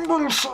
Forbannelse!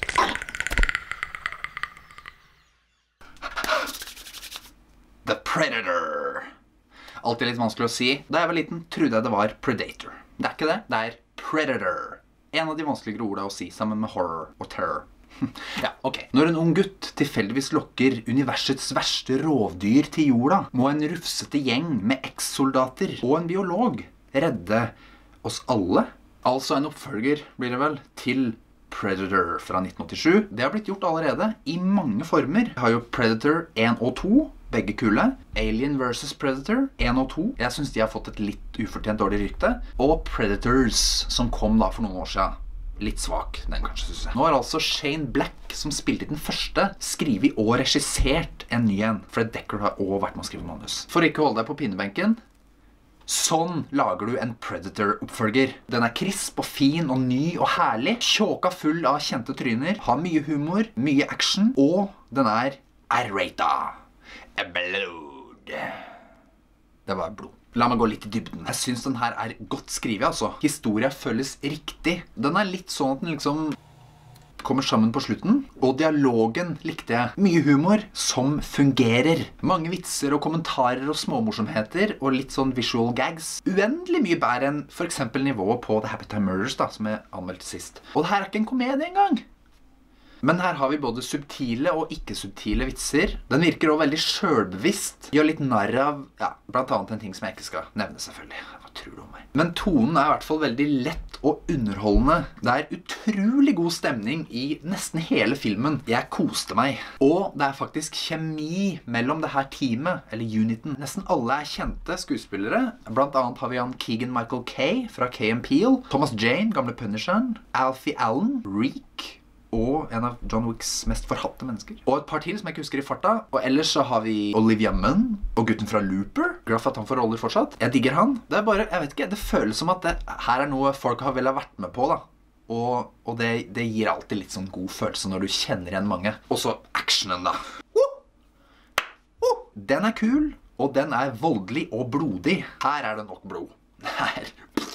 The Predator. Alltid litt vanskelig å si. Da jeg var liten, trodde jeg det var Predator. Det er ikke det, det er Predator. En av de vanskeligere ordene å si sammen med horror og terror. Ja, ok. Når en ung gutt tilfeldigvis lokker universets verste rovdyr til jorda, må en rufsete gjeng med eks-soldater og en biolog redde oss alle. Altså en oppfølger, blir det vel, til Predator fra 1987. Det har blitt gjort allerede i mange former. Vi har jo Predator 1 og 2, begge kule. Alien vs. Predator 1 og 2. Jeg synes de har fått et litt ufortjent dårlig rykte. Og Predators, som kom da for noen år siden. Litt svak, den kanskje synes jeg. Nå har altså Shane Black, som spilte den første, skrivet og regissert en ny en. Fred Dekker har også vært med å skrive manus. For ikke å holde deg på pinnebenken, sånn lager du en Predator-oppfølger. Den er krisp og fin og ny og herlig, tjåka full av kjente tryner, har mye humor, mye action, og den er R-rated. Blood. Det var blod. La meg gå litt i dybden. Jeg synes den her er godt skrevet, altså. Historien føles riktig. Den er litt sånn at den liksom kommer sammen på slutten. Og dialogen likte jeg. Mye humor som fungerer. Mange vitser og kommentarer og småmorsomheter og litt sånn visual gags. Uendelig mye bedre enn for eksempel nivået på The Happy Time Murders da, som jeg anmeldte sist. Og det her er ikke en komedie engang. Men her har vi både subtile og ikke-subtile vitser. Den virker også veldig selvbevisst. Gjør litt narr av, ja, blant annet en ting som jeg ikke skal nevne selvfølgelig. Hva tror du om meg? Men tonen er i hvert fall veldig lett og underholdende. Det er utrolig god stemning i nesten hele filmen. Jeg koste meg. Og det er faktisk kjemi mellom det her teamet, eller uniten. Nesten alle er kjente skuespillere. Blant annet har vi han Keegan-Michael Kay fra Kay & Peele, Thomas Jane, gamle Punisheren, Alfie Allen, Reek, og en av John Wicks mest forhatte mennesker. Og et par til som jeg ikke husker i farta. Og ellers så har vi Olivia Munn og gutten fra Looper. Glad for at han får roller fortsatt. Jeg digger han. Det er bare, jeg vet ikke, det føles som at det her er noe folk har vel vært med på da. Og det gir alltid litt sånn god følelse når du kjenner igjen mange. Og så actionen da. Den er kul, og den er voldelig og blodig. Her er det nok blod. Her.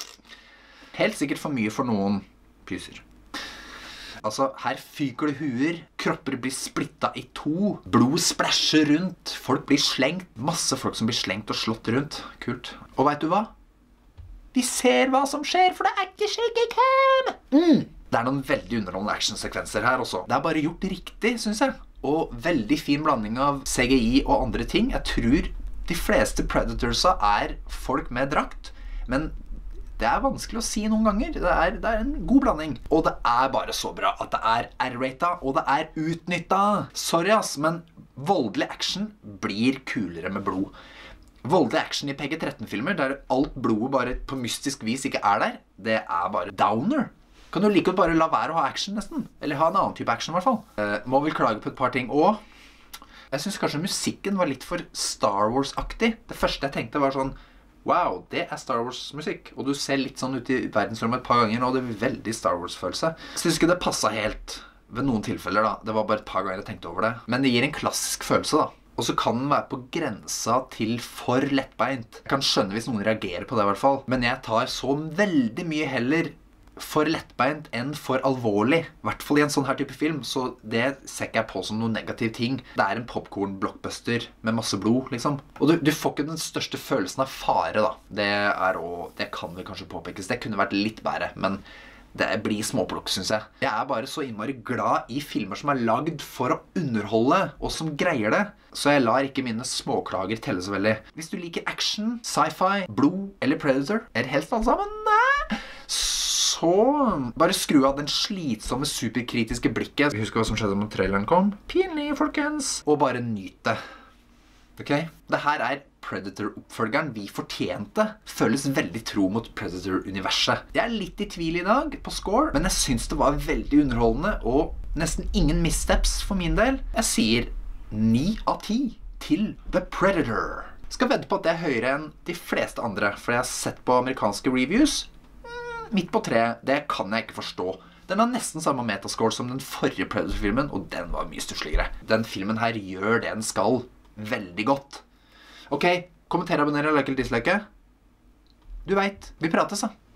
Helt sikkert for mye for noen pyser. Altså, her fyker det huer, kropper blir splittet i to, blod splasher rundt, folk blir slengt, masse folk som blir slengt og slått rundt. Kult. Og vet du hva? Vi ser hva som skjer, for det er ikke shaky-cam! Det er noen veldig underholdende actionsekvenser her også. Det er bare gjort riktig, synes jeg. Og veldig fin blanding av CGI og andre ting. Jeg tror de fleste Predatorsa er folk med drakt, men det er vanskelig å si noen ganger. Det er en god blanding. Og det er bare så bra at det er R-rated, og det er utnyttet. Sorry ass, men voldelig action blir kulere med blod. Voldelig action i PG-13-filmer, der alt blodet bare på mystisk vis ikke er der, det er bare downer. Kan du like å bare la være å ha action nesten? Eller ha en annen type action i hvert fall. Må vel klage på et par ting også. Jeg synes kanskje musikken var litt for Star Wars-aktig. Det første jeg tenkte var sånn, wow, det er Star Wars-musikk. Og du ser litt sånn ut i verdensrommet et par ganger, og det er veldig Star Wars-følelse. Jeg synes ikke det passet helt ved noen tilfeller da. Det var bare et par ganger jeg tenkte over det. Men det gir en klassisk følelse da. Og så kan den være på grensa til for lettbeint. Jeg kan skjønne hvis noen reagerer på det i hvert fall. Men jeg tar så veldig mye heller for lettbeint enn for alvorlig. I hvert fall i en sånn her type film, så det ser ikke jeg på som noen negativ ting. Det er en popcorn-blockbuster med masse blod, liksom. Og du får ikke den største følelsen av fare, da. Det kan vel kanskje påpekes. Det kunne vært litt bedre, men det blir småplukk, synes jeg. Jeg er bare så innmari glad i filmer som er lagd for å underholde, og som greier det. Så jeg lar ikke mine småklager telle så veldig. Hvis du liker action, sci-fi, blod eller Predator, eller helst alle sammen, så bare skru av den slitsomme, superkritiske blikket. Husk hva som skjedde når traileren kom. Pinlig, folkens! Og bare nyt det. Ok? Det her er Predator-oppfølgeren vi fortjente. Føles veldig tro mot Predator-universet. Jeg er litt i tvil i dag på score, men jeg synes det var veldig underholdende, og nesten ingen missteps for min del. Jeg sier 9 av 10 til The Predator. Skal vedde på at det er høyere enn de fleste andre, for jeg har sett på amerikanske reviews. Midt på 3, det kan jeg ikke forstå. Den har nesten samme metascore som den forrige Predator-filmen, og den var mye stussligere. Den filmen her gjør det den skal veldig godt. Ok, kommenter, abonner, like eller dislike. Du vet, vi prates da.